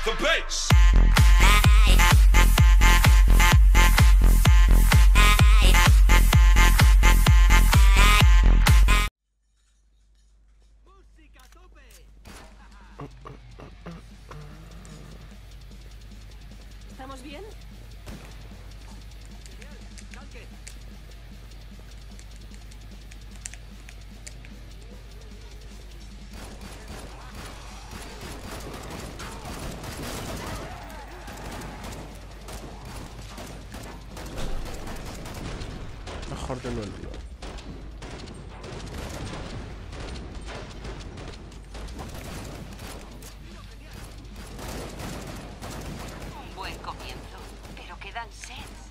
the bass. ¿Estamos bien? Mejor que no el lío. Un buen comienzo, pero quedan sets.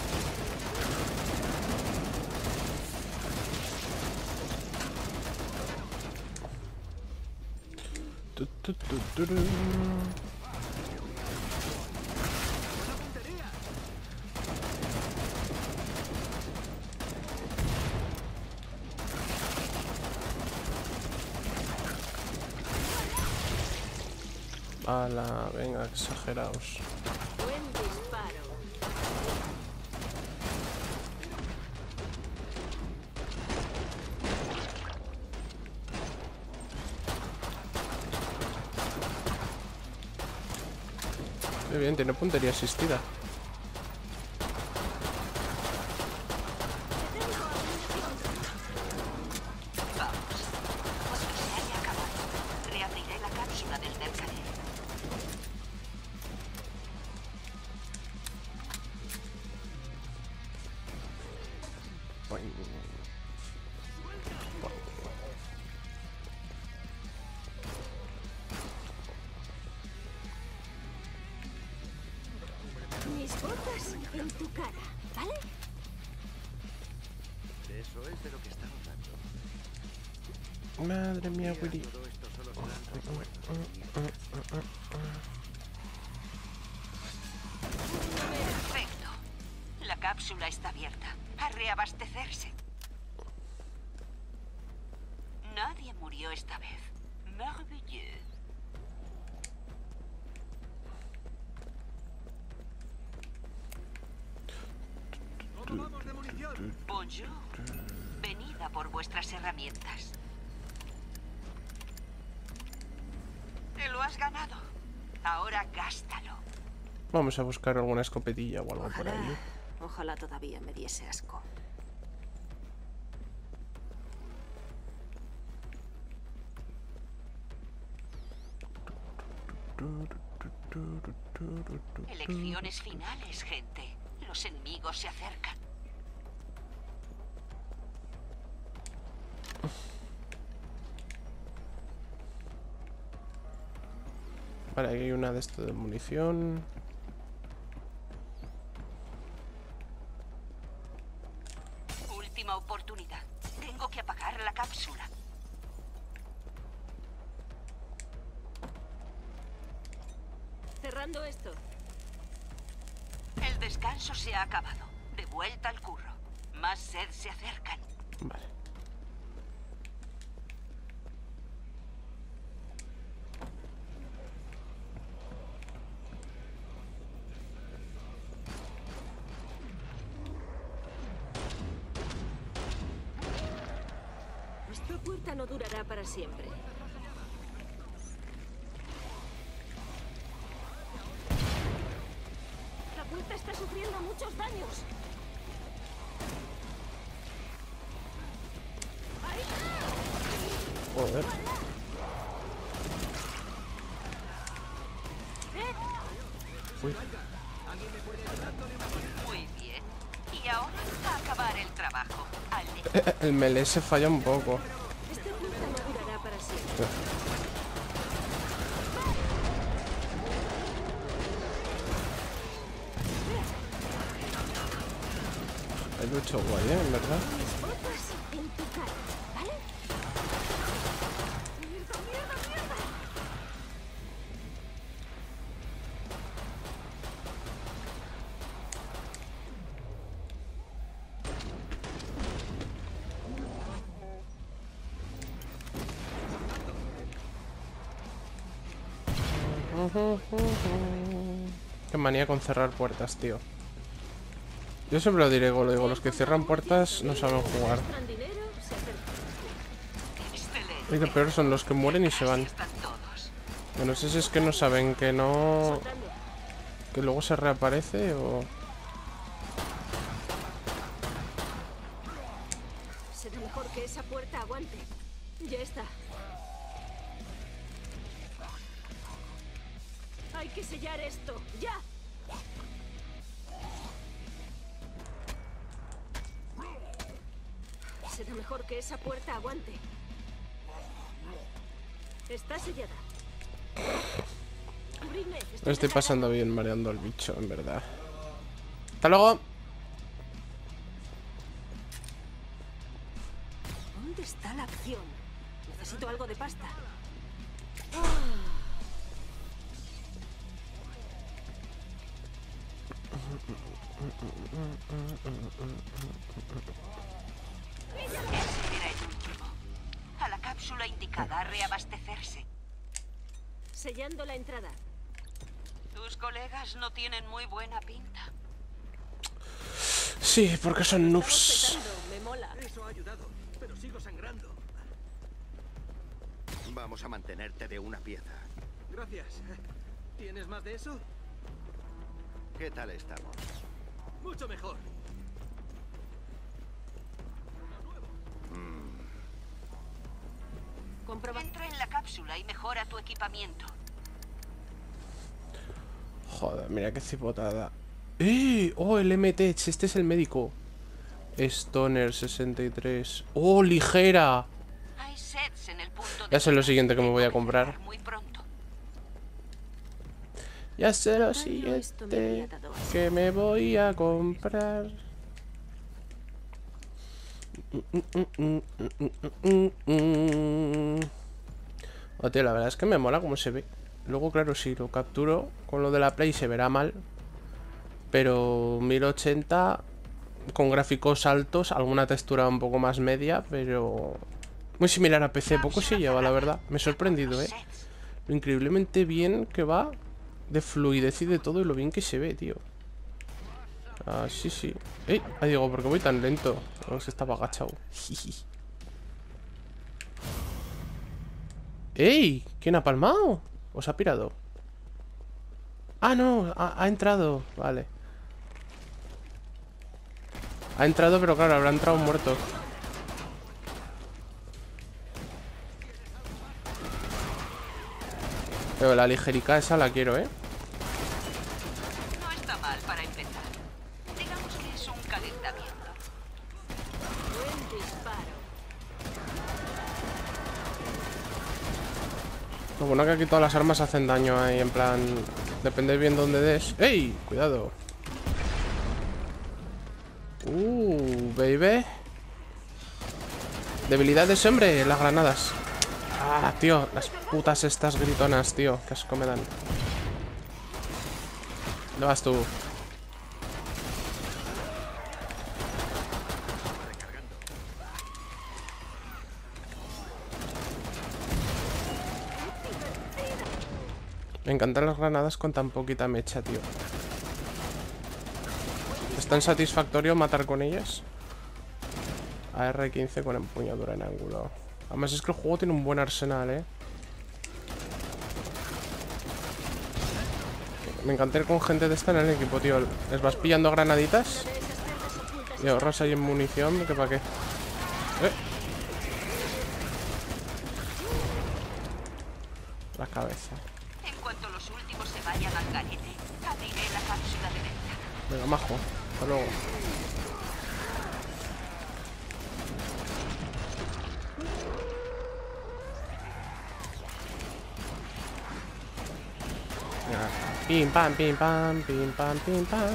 Tu. Ala, venga, exageraos. Buen disparo. Qué bien, tiene puntería asistida. Vamos. Cuando se haya acabado, reabriré la cápsula del mercader. Mis botas en tu cara, ¿vale? Eso es de lo que estamos hablando. Madre mía, Willy. Todo esto solo serán recuerdos. Perfecto. La cápsula está abierta. A reabastecerse. Nadie murió esta vez. Merveilleux. Bonjour. Venid a por vuestras herramientas. Te lo has ganado. Ahora gástalo. Vamos a buscar alguna escopetilla o algo por ahí. Ojalá todavía me diese asco. Elecciones finales, gente. Los enemigos se acercan. Vale, aquí hay una de esto de munición. Última oportunidad. Tengo que apagar la cápsula. Cerrando esto. El descanso se ha acabado. De vuelta al curro. Más sed se acercan. Vale. Esta puerta no durará para siempre. La puerta está sufriendo muchos daños. Joder. Uy. Muy bien. Y ahora a acabar el trabajo. Ale. El melee se falla un poco. Esta puerta no durará para siempre. Hay mucho guay, en verdad. Mis botas en tu cara, ¿vale? ¡Mierda, mierda, mierda! Qué manía con cerrar puertas, tío. Yo siempre lo diré, lo digo, los que cierran puertas no saben jugar. Muestran dinero, se acercan. Excelente. Y lo peor son los que mueren y se van. Están todos. Yo no sé si es que no saben que no... Soltando. que luego se reaparece o... Será mejor que esa puerta aguante. Ya está. Hay que sellar esto. ¡Ya! Será mejor que esa puerta aguante. Está sellada. Cubridme, Lo estoy pasando bien mareando al bicho, en verdad. ¡Hasta luego! ¿Dónde está la acción? Necesito algo de pasta. Ese era el último. A la cápsula indicada a reabastecerse. Sellando la entrada. Tus colegas no tienen muy buena pinta. Sí, porque son Estamos noobs. petando, me mola. Eso ha ayudado, pero sigo sangrando. Vamos a mantenerte de una pieza. Gracias. ¿Tienes más de eso? ¿Qué tal estamos? Mucho mejor. Comproba. Entra en la cápsula y mejora tu equipamiento. Joder, mira qué cipotada. ¡Oh, el MTech! Este es el médico. Stoner 63. ¡Oh, ligera! Hay sets en el punto de Ya sé lo mira. siguiente que me voy a Tengo que comprar. cerrar muy pronto. Ya sé lo esto me había siguiente dado asco. que me voy a comprar. Oh, tío, la verdad es que me mola cómo se ve. Luego, claro, si lo capturo con lo de la Play se verá mal. Pero 1080 con gráficos altos, alguna textura un poco más media, pero muy similar a PC. Poco se lleva, la verdad. Me he sorprendido, Los sets. lo increíblemente bien que va de fluidez y de todo, y lo bien que se ve, tío. Ah, sí, sí. ¡Ey! Ah, digo, ¿por qué voy tan lento? No, se estaba agachado. ¡Ey! ¿Quién ha palmado? ¿O se ha pirado? Ah, no, ha entrado. Vale. Ha entrado, pero claro, habrá entrado muerto. Pero la ligerica esa la quiero, ¿eh? No está mal para empezar. Digamos que es un calentamiento. Buen disparo. Lo bueno que aquí todas las armas hacen daño ahí, en plan... Depende bien dónde des. ¡Ey! Cuidado. Baby. Debilidades, hombre, las granadas. Ah, tío, las putas estas gritonas, tío. Qué asco me dan. ¿Dónde vas tú? Me encantan las granadas con tan poquita mecha, tío. ¿Es tan satisfactorio matar con ellas? AR-15 con empuñadura en ángulo. Además es que el juego tiene un buen arsenal, ¿eh? Me encanta ir con gente de esta en el equipo, tío. Les vas pillando granaditas y ahorras ahí en munición, que para qué. La cabeza. En cuanto los últimos se vayan al garete, abriré la cápsula de venta. Venga, majo. Hasta luego. Venga. Pim pam, pim pam, pim pam, pim pam.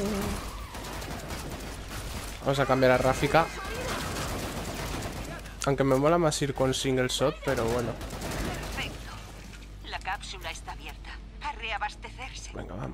Vamos a cambiar a gráfica. Aunque me mola más ir con single shot, pero bueno. Perfecto. La cápsula está abierta. A reabastecerse. Venga, vamos.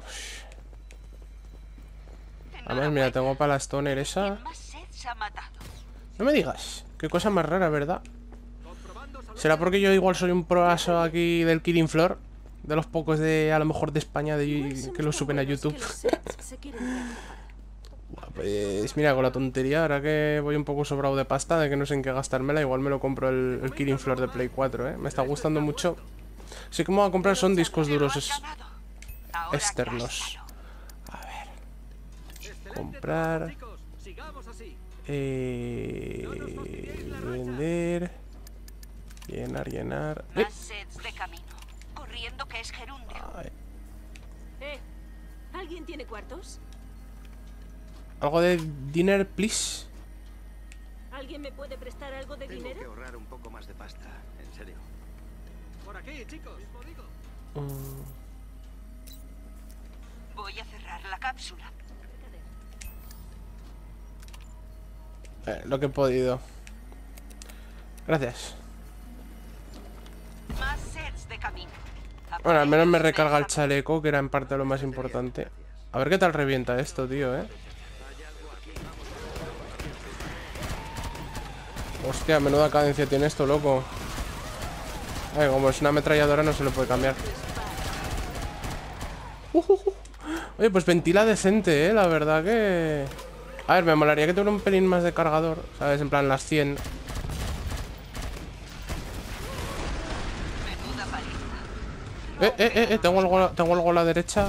Además, mira, tengo para la Stoner esa. ¿Quién más sets ha matado? No me digas. Qué cosa más rara, ¿verdad? ¿Será porque yo igual soy un proaso aquí del Killing Floor? De los pocos de, a lo mejor, de España Igual somos que lo tan suben a buenos que YouTube. los sets se quieren reactivar. Buah, pues mira, con la tontería, ahora que voy un poco sobrado de pasta, de que no sé en qué gastármela, igual me lo compro el Killing Floor de Play 4, ¿eh? Me está gustando mucho. Así que me voy a comprar son discos duros externos. gástalo. A ver, Excelente comprar... trabajo, chicos. Sigamos así. Vender... Llenar... Más sets de camino. Corriendo que es gerundio. Ay, ¿Alguien tiene cuartos? algo de dinner, please. ¿Alguien me puede prestar algo de Tengo que dinero? ahorrar un poco más de pasta, en serio. Por aquí, chicos. Mismo digo. Voy a cerrar la cápsula. Lo que he podido. Gracias. Más sets de camino. Bueno, al menos me recarga el chaleco, que era en parte lo más importante. A ver qué tal revienta esto, tío, Hostia, menuda cadencia tiene esto, loco. Ay, como es una ametralladora no se lo puede cambiar. Oye, pues ventila decente, la verdad que... A ver, me molaría que tuviera un pelín más de cargador, ¿sabes? En plan las 100. Menuda paliza. Tengo algo a la derecha.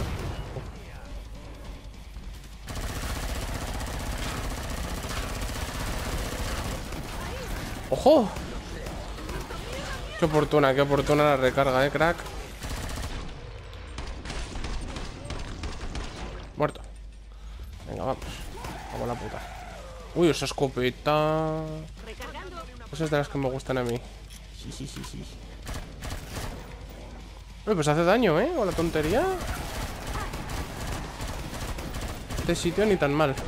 ¡Ojo! Qué oportuna la recarga, crack. Muerto. Venga, vamos. Vamos a la puta. Uy, esa escopeta. Recargando. Esas es de las que me gustan a mí. Uy, pues hace daño, con la tontería. Este sitio ni tan mal.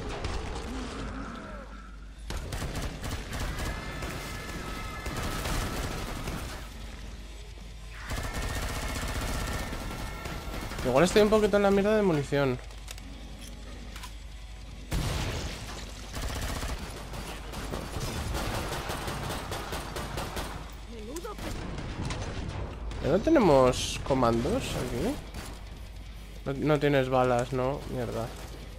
Igual estoy un poquito en la mierda de munición. Menudo ¿No tenemos comandos aquí? No tienes balas, ¿no? Mierda.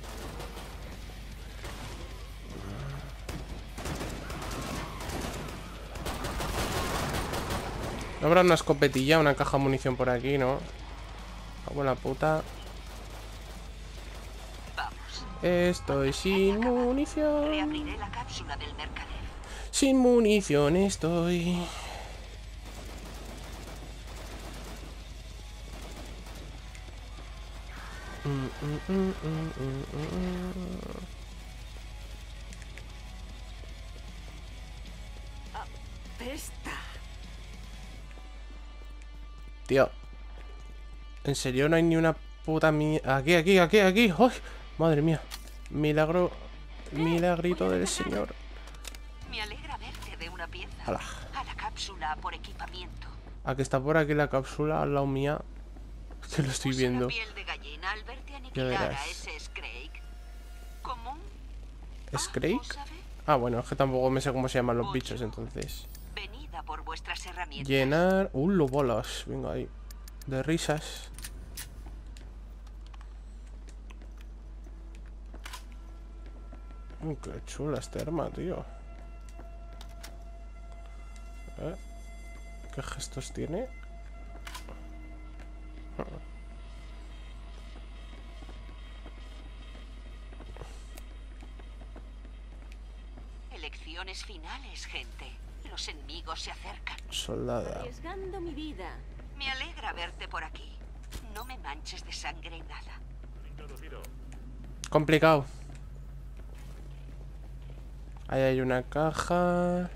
¿No habrá una escopetilla, una caja de munición por aquí, no? Buena puta. Vamos. Estoy sin munición. Reabriré la cápsula del mercader. Sin munición estoy. apesta. Tío. ¿En serio no hay ni una puta mierda? Aquí. ¡Ay! Madre mía. Milagrito del señor. Me alegra verte de una pieza. Ala. A la cápsula por equipamiento. ¿A que está por aquí la cápsula al lado mía? Que lo estoy Puse viendo. la piel de gallina al verte aniquilar verás. a ese Scrake. ¿Común? ¿Scrake? ¿sabe? Ah, bueno, es que tampoco me sé cómo se llaman los bichos, entonces. Venida por vuestras herramientas. Llenar... lo bolas. Venga ahí. De risas. Qué chula este arma, tío. ¿Qué gestos tiene? Elecciones finales, gente. Los enemigos se acercan. Soldada. Arriesgando mi vida. Me alegra verte por aquí. No me manches de sangre nada. Complicado. Ahí hay una caja.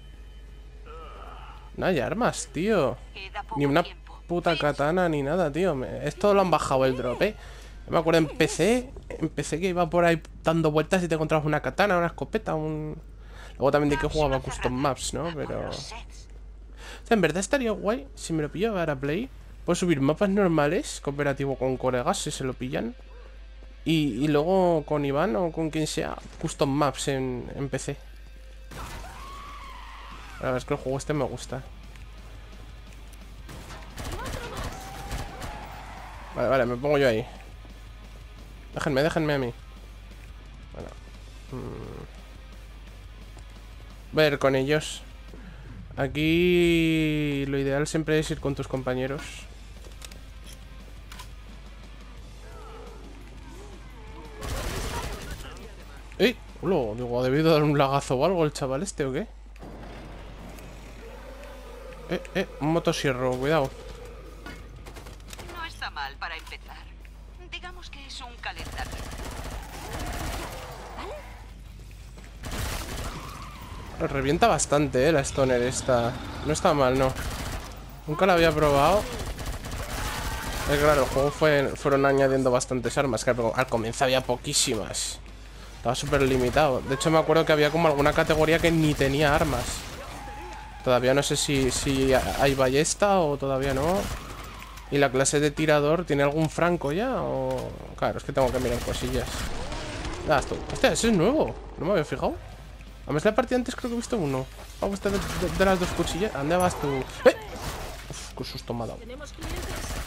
No hay armas, tío. Queda poco Ni una tiempo. puta Piensa. katana ni nada, tío. Esto lo han bajado el drop, Yo me acuerdo en PC que iba por ahí dando vueltas y te encontrabas una katana, una escopeta, Luego también de que jugaba Cápsula custom cerrada. maps, ¿no? A por Pero... los sets. O sea, en verdad estaría guay si me lo pillo ahora Play. Puedo subir mapas normales, cooperativo con colegas, si se lo pillan. Y luego con Iván o con quien sea, custom maps en PC. La verdad es que el juego este me gusta. Vale, vale, me pongo yo ahí. Déjenme a mí. Bueno. Voy a ir con ellos. Aquí lo ideal siempre es ir con tus compañeros. ¡Ey! Hola, digo, ¿ha debido dar un lagazo o algo el chaval este o qué? Un motosierro, cuidado. No está mal para empezar. Digamos que es un calentamiento. Revienta bastante, la Stoner esta. No está mal, no. Nunca la había probado. Claro, el juego fueron añadiendo bastantes armas. Claro, al comienzo había poquísimas. Estaba súper limitado. De hecho, me acuerdo que había como alguna categoría que ni tenía armas. Todavía no sé si hay ballesta o todavía no. ¿Y la clase de tirador tiene algún franco ya? O... Claro, es que tengo que mirar cosillas. Ah, esto. Hostia, ese es nuevo. No me había fijado. Además, la partida antes creo que he visto uno. Vamos a estar de las dos cuchillas. ¿Dónde vas tú? ¡Eh! Uf, qué susto me ha dado. Tenemos clientes.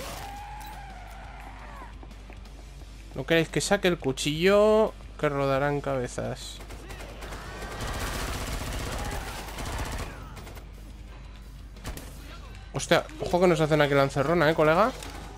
¿No queréis que saque el cuchillo? Que rodarán cabezas. Hostia, ojo que nos hacen aquí la encerrona, colega.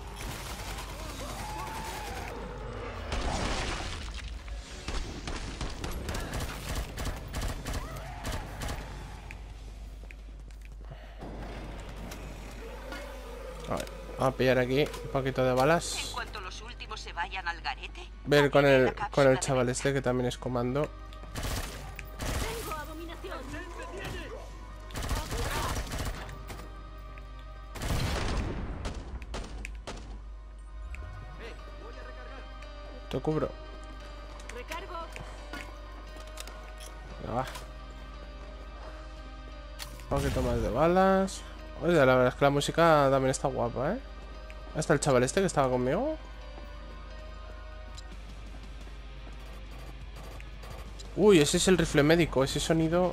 A ver, vamos a pillar aquí un poquito de En balas. cuanto los últimos se vayan al garete, Ver con abriré el la cápsula de chaval verdad. este que también es comando. Tengo abominación. Voy a recargar. Te cubro. Recargo. Venga, va. Un poquito más de balas. Oye, la verdad es que la música también está guapa, ¿eh? Hasta el chaval este que estaba conmigo. Uy, ese es el rifle médico. Ese sonido...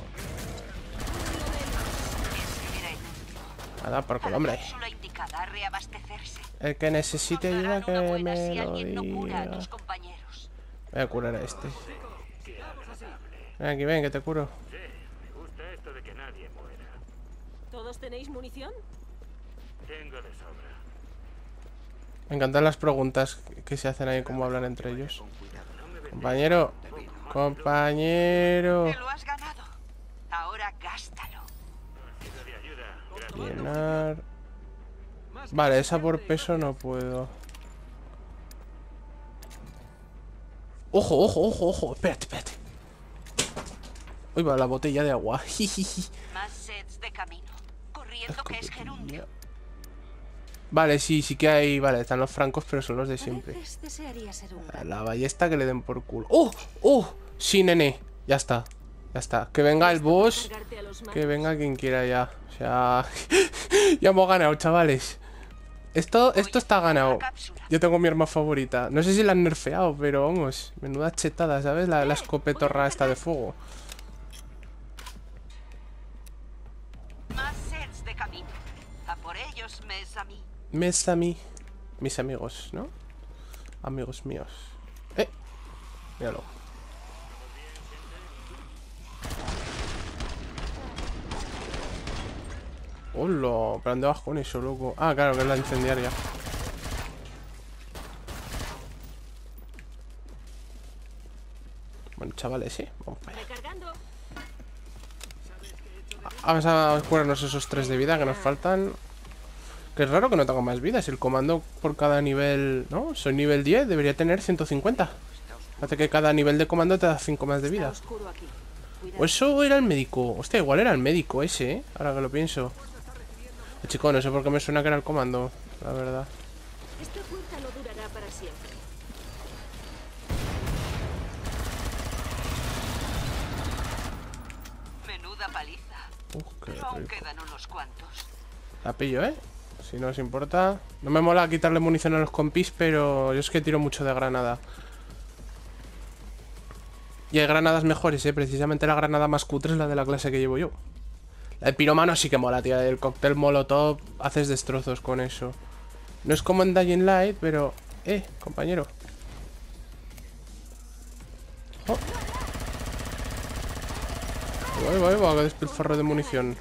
Nada, por culo, hombre. Cápsula indicada a reabastecerse. El que necesite ayuda Encontrarán una que buena si me lo alguien no cura a diga. tus compañeros. Voy a curar a este. Ven aquí, ven, que te curo. Me gusta esto de que nadie muera. ¿Todos tenéis munición? Tengo de sobra. Me encantan las preguntas que se hacen ahí, cómo hablan entre ellos. Compañero. Compañero. Te lo has ganado. Ahora gástalo. Pido de ayuda. Gracias. Llenar. Vale, esa por peso no puedo. Ojo, ojo, ojo, ojo. Espérate, espérate. Uy, va la botella de agua. Jijiji. Más sets de camino. Corriendo que es gerundio. Vale, sí que hay. Vale, están los francos, pero son los de A siempre. veces desearía ser un A la ballesta que le den por culo. ¡Oh! ¡Oh! Sí, nene. Ya está. Ya está. Que venga el boss. cargarte a los malos. Que venga quien quiera ya. O sea... ya hemos ganado, chavales. Esto está ganado. Yo tengo mi arma favorita. No sé si la han nerfeado, pero vamos. Menuda chetada, ¿sabes? La escopetorra esta de fuego. Más sets de camino. A por ellos, mes a mí. Mes a mí. Mis amigos, ¿no? Amigos míos. Míralo. Hola, pero ¿dónde vas con eso, loco? Ah, claro, que es la incendiaria. Bueno, chavales, sí. Vamos para allá. Recargando. Vamos a curarnos esos 3 de vida que nos faltan. Que es raro que no tenga más vida. Si el comando por cada nivel... ¿No? Soy nivel 10, debería tener 150. Hace que cada nivel de comando te da 5 más de vida. Está oscuro aquí. Cuidado. O eso era el médico. Hostia, igual era el médico ese, ¿eh? Ahora que lo pienso. Chico, no sé por qué me suena que era el comando, la verdad. Esta puerta no durará para siempre. Menuda paliza. Qué Pero aún rico. quedan unos cuantos. La pillo, ¿eh? Si no os importa. No me mola quitarle munición a los compis, pero yo es que tiro mucho de granada. Y hay granadas mejores, ¿eh? Precisamente la granada más cutre es la de la clase que llevo yo. La de piromano sí que mola, tío. El cóctel molotov, haces destrozos con eso. No es como en Dying Light, pero... compañero. Oh. Ahí va, que despilfarro de munición.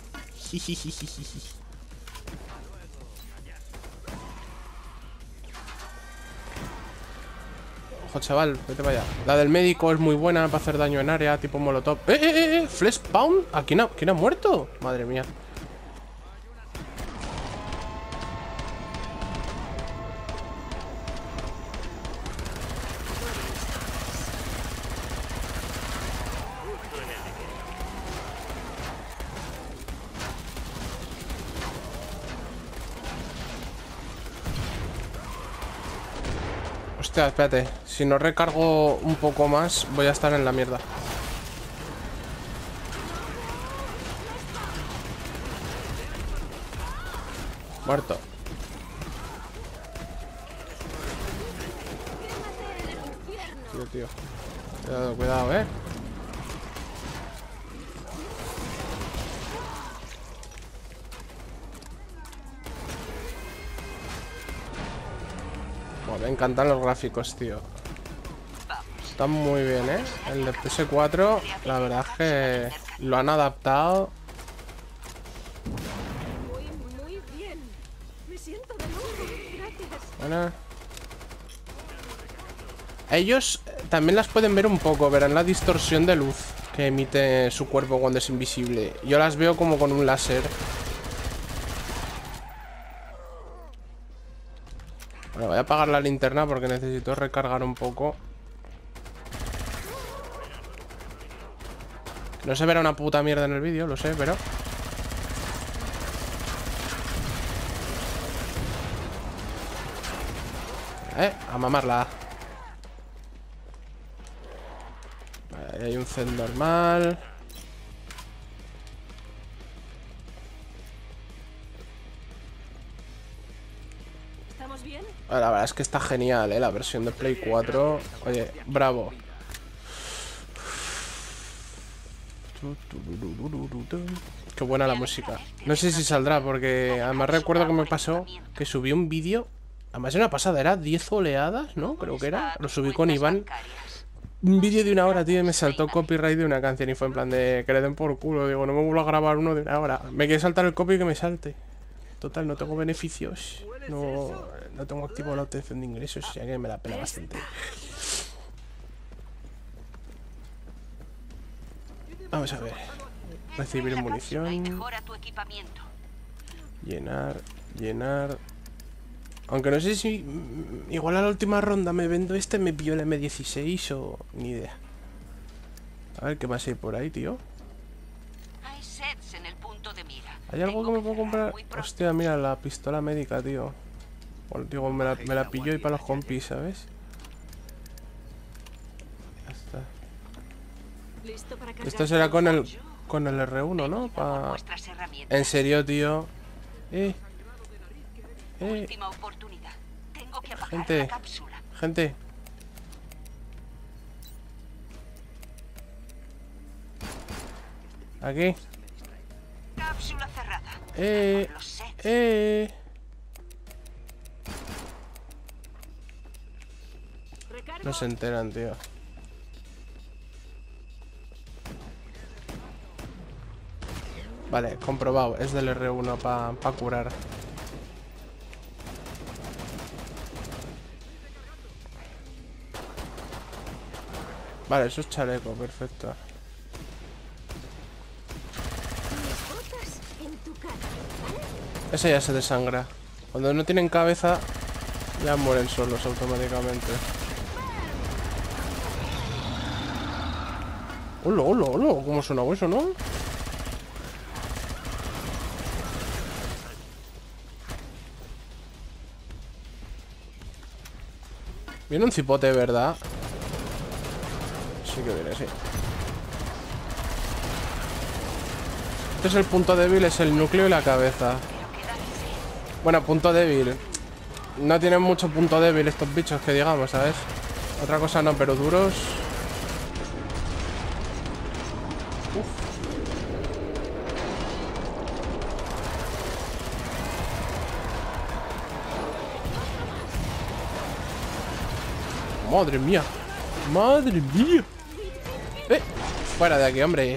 Ojo, chaval, vete para allá. La del médico es muy buena para hacer daño en área, tipo molotov. Flesh Pound. ¿A quién ha muerto? Madre mía. Hostia, espérate. Si no recargo un poco más, voy a estar en la mierda. Muerto. Tío. Cuidado, Me encantan los gráficos, tío. Están muy bien, ¿eh? El de PS4, la verdad es que lo han adaptado. Muy bien. Me siento de lujo. Gracias. Bueno. Ellos también las pueden ver un poco. Verán la distorsión de luz que emite su cuerpo cuando es invisible. Yo las veo como con un láser. Bueno, voy a apagar la linterna porque necesito recargar un poco. No se verá una puta mierda en el vídeo, lo sé, pero... a mamarla. Ahí hay un set normal. ¿Estamos bien? La verdad es que está genial, la versión de Play 4. Oye, bravo. Qué buena la música. No sé si saldrá porque además recuerdo que me pasó que subí un vídeo. Además era una pasada, era 10 oleadas, ¿no? Creo que era. Lo subí con Iván. Un vídeo de 1 hora, tío, y me saltó copyright de una canción y fue en plan de que le den por culo. Digo, no me vuelvo a grabar uno de 1 hora. Me quiere saltar el copy y que me salte. Total, no tengo beneficios. No tengo activo la obtención de ingresos, o sea que me la pela bastante. Vamos a ver. Recibir munición. Llenar. Aunque no sé si... Igual a la última ronda me vendo me pillo el M16 o... Ni idea. A ver qué más hay por ahí, tío. Hay sets en el punto de mira. ¿Hay algo que me puedo comprar? Hostia, mira, la pistola médica, tío. Bueno, digo, me la pillo y para los compis, ¿sabes? Ya está. ¿Listo para cargar? Esto será con el R1, ¿no? En serio, tío. Última oportunidad. Tengo que apagar Gente. la cápsula. Gente. Aquí. Cápsula cerrada. Los sets. Recargo. No se enteran, tío. Vale, comprobado. Es del R1 para curar. Vale, eso es chaleco, perfecto. Mis botas en tu cara. Ese ya se desangra. Cuando no tienen cabeza, ya mueren solos automáticamente. ¡Hola, hola, hola! ¿Cómo suena eso, no? Viene un cipote, ¿verdad? Sí que viene, sí. Este es el punto débil, es el núcleo y la cabeza. Bueno, punto débil. No tienen mucho punto débil estos bichos que digamos, ¿sabes? Otra cosa no, pero duros. Madre mía. Madre mía. Fuera de aquí, hombre.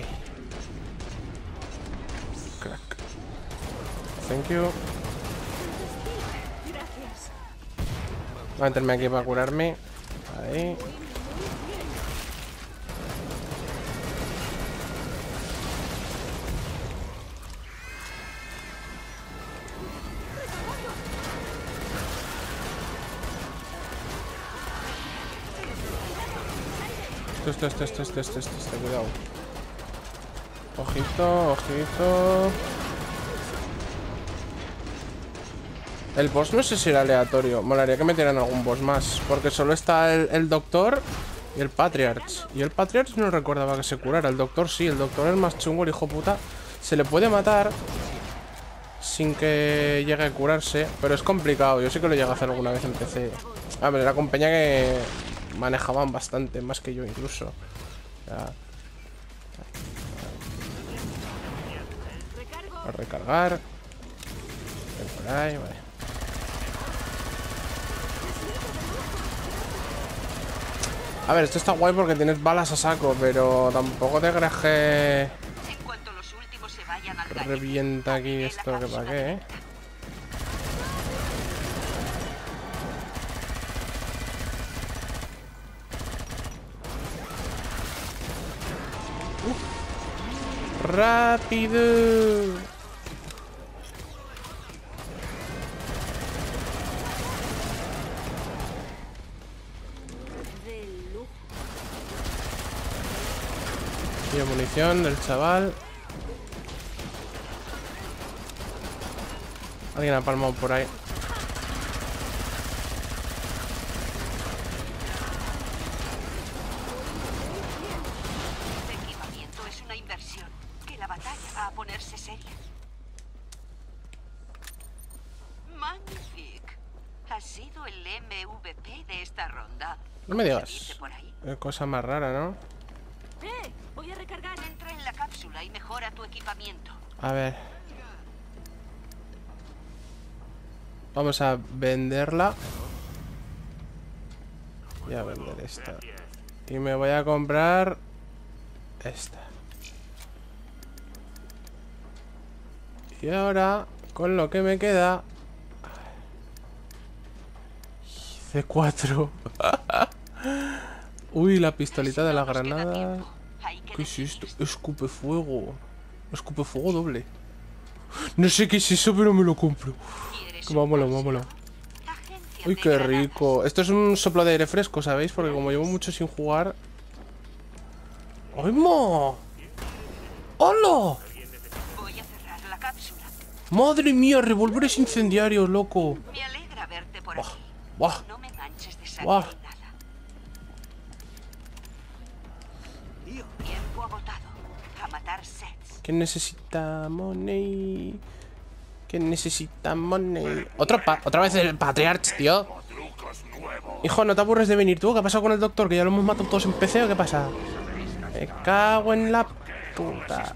Crack. Thank you. Gracias. Voy a meterme aquí para curarme. Ahí. Cuidado. Ojito, ojito. El boss no sé si era aleatorio. Molaría que metieran algún boss más. Porque solo está el doctor y el Patriarch. Y el Patriarch no recordaba que se curara. El doctor sí, el doctor es más chungo, el hijo puta. Se le puede matar sin que llegue a curarse. Pero es complicado. Yo sí que lo llegué a hacer alguna vez en PC. A ver, era compañía que manejaban bastante, más que yo incluso. Ya. A recargar. Ven por ahí, vale. A ver, esto está guay porque tienes balas a saco, pero tampoco te creas que En cuanto los últimos se vayan al gallego, revienta aquí abriré la esto que cápsula para qué, ¿eh? ¡Rápido! Y munición del chaval. Alguien ha palmado por ahí. Este equipamiento es una inversión que la batalla va a ponerse seria. Magnifique. Ha sido el MVP de esta ronda. No me ¿Cómo digas. se dice por ahí? Cosa más rara, ¿no? Voy a recargar. Entra en la cápsula y mejora tu equipamiento. A ver. Vamos a venderla. Voy a vender esta. Y me voy a comprar esta. Y ahora, con lo que me queda... C4. Uy, la pistolita de la Así no nos queda granada. tiempo. Hay que ¿Qué es esto? decidirse. Escupe fuego. Escupe fuego doble. No sé qué es eso, pero me lo compro. ¿Quieres Que vámonos, un vámonos. Agencia Uy, de qué granadas. rico. Esto es un soplo de aire fresco, ¿sabéis? Porque como llevo mucho sin jugar... ¡Ay, mo! ¡Hola! Voy a cerrar la cápsula. ¡Madre mía! Revólveres incendiarios, loco. Me alegra verte por Buah, aquí. buah. No me manches de sangre Buah. ni nada. Tiempo agotado. A matar sets. ¿Quién necesita money? ¿Quién necesita money? Otra vez el Patriarch, tío. Hijo, ¿no te aburres de venir tú? ¿Qué ha pasado con el doctor? ¿Que ya lo hemos matado todos en PC o qué pasa? Me cago en la puta.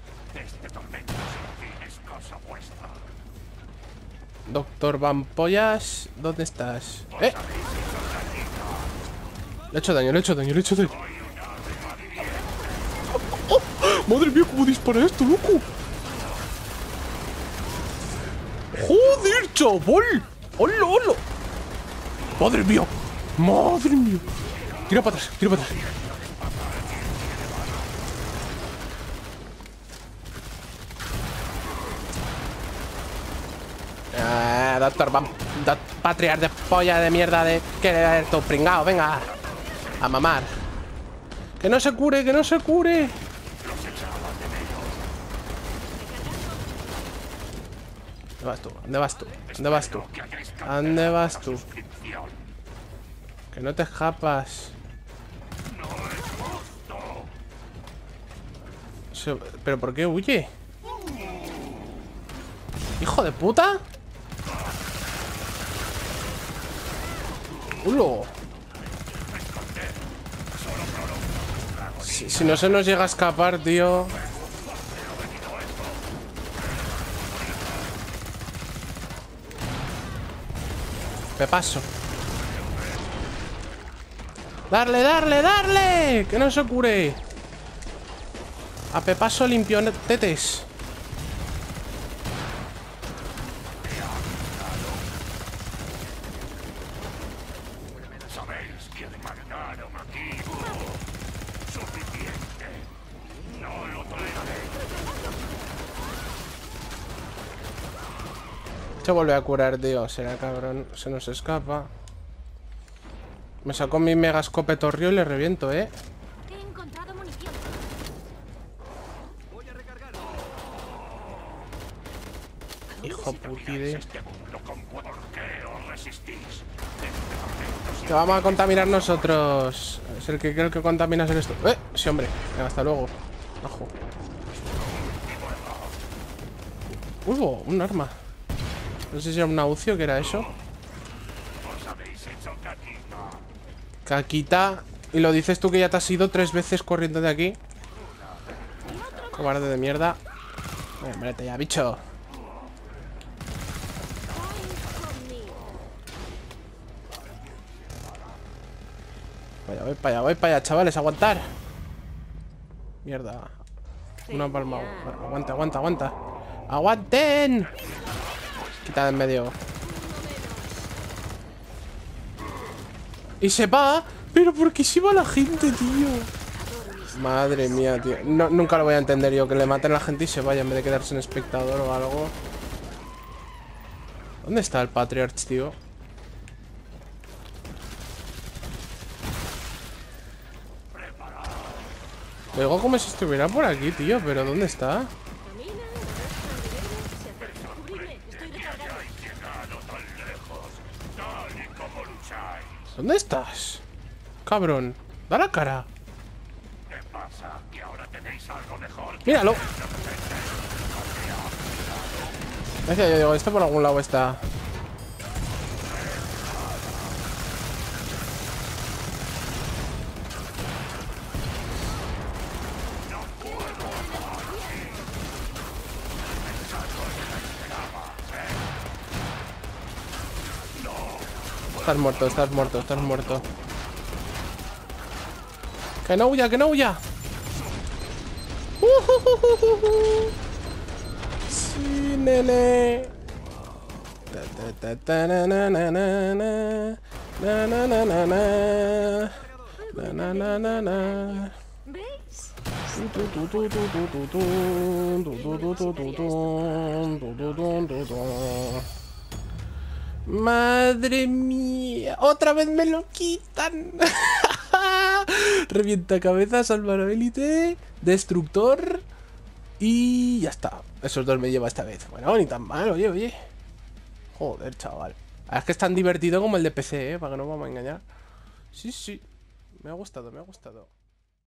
Doctor Vampollas, ¿dónde estás? ¡Eh! Le he hecho daño, le he hecho daño, le he hecho daño. ¡Oh! ¡Madre mía, cómo dispara esto, loco! ¡Joder, chaval! ¡Hola, hola! ¡Madre mía! ¡Madre mía! Tira para atrás, tira para atrás. Doctor Patriarch de polla de mierda de... ¿Qué eres tú, pringao? Venga. A mamar. Que no se cure, que no se cure. ¿Dónde vas tú? ¿Dónde vas tú? ¿Dónde vas tú? ¿Dónde vas tú? Que no te escapas. ¿Pero por qué huye? ¡Hijo de puta! ¡Hulo! Si no se nos llega a escapar, tío. Me paso. ¡Darle, darle, darle! ¡Que no se cure! A Pepaso limpio tetes. Sabéis que mandaron aquí. Suficiente. No lo toleraré. Se vuelve a curar, tío. Será cabrón. Se nos escapa. Me sacó mi mega escopetorrio y le reviento, He encontrado munición. Voy a recargar. Hijo putide. Este mundo con ¿por qué os resistís? Que vamos a contaminar nosotros. Es el que creo que contaminas eres tú. Sí, hombre. Venga, hasta luego. Ojo. Un arma. No sé si era un naucio, ¿qué era eso? Os habéis hecho caquita. Caquita. Y lo dices tú que ya te has ido 3 veces corriendo de aquí. Cobarde de mierda. Muérete ya, bicho. Voy para allá, voy para allá, chavales, aguantar. Mierda. Una palma. Aguanta, aguanta, aguanta. ¡Aguanten! Quita de en medio. Y se va. Pero ¿por qué se va la gente, tío? Madre mía, tío. No, nunca lo voy a entender yo. Que le maten a la gente y se vaya en vez de quedarse en espectador o algo. ¿Dónde está el Patriarch, tío? Lo digo como si estuviera por aquí, tío. Pero ¿dónde está? Camina, se acerca. Cubridme, estoy recargando. Llegado tan lejos, tal y como lucháis. ¿Dónde estás? Cabrón. Da la cara. ¿Qué pasa? ¿Que ahora tenéis algo mejor? Míralo. Decía yo, digo, esto por algún lado está. Estás muerto, estás muerto, estás muerto. ¡Que no huya, que no huya! Sí, nene. ¿Veis? Madre mía, otra vez me lo quitan. Revienta cabezas, Álvaro Élite, Destructor. Y ya está. Esos dos me lleva esta vez. Bueno, ni tan mal, oye, oye. Joder, chaval. Es que es tan divertido como el de PC, para que no vamos a engañar. Sí, sí. Me ha gustado, me ha gustado.